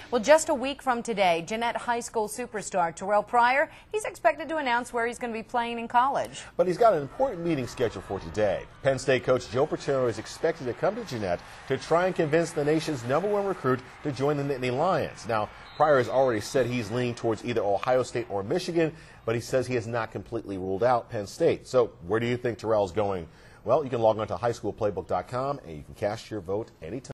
Well, just a week from today, Jeanette High School superstar Terrelle Pryor, he's expected to announce where he's going to be playing in college. But he's got an important meeting scheduled for today. Penn State coach Paterno is expected to come to Jeanette to try and convince the nation's #1 recruit to join the Nittany Lions. Now, Pryor has already said he's leaning towards either Ohio State or Michigan, but he says he has not completely ruled out Penn State. So where do you think Terrelle's going? Well, you can log on to highschoolplaybook.com and you can cast your vote anytime.